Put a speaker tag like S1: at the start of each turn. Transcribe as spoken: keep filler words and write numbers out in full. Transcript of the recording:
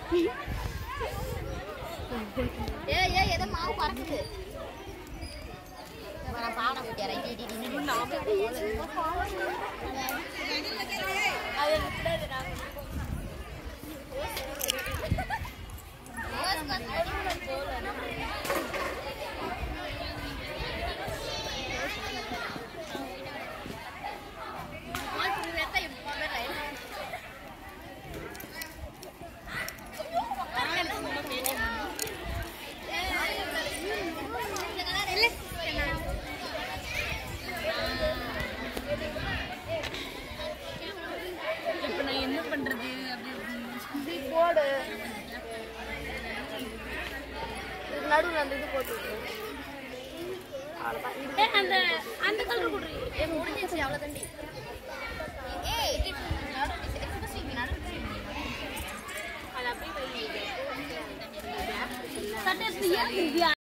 S1: ஏய் ஏய் எதை மாவு பறக்குது. நான் பாடம் குட்டியாரேன். டி டி டி நாம அது விடாது நான். ஓஸ் கட் போடுற போல. மால் புரிவேத்த இப்ப வரல. இப்ப நான் என்ன பண்றது அப்படி போடு. இது நடுவுல அந்த இது போட்டு அவ்வளவுதான். அந்த அந்த கலர் குடுறீ. ஏ முடிஞ்சிச்சு அவ்வளவுதான்டி. ஏய் நடுவுல எக்ஸ்பிரஸ் நடுவுல அது அப்படியே வை. சட்டை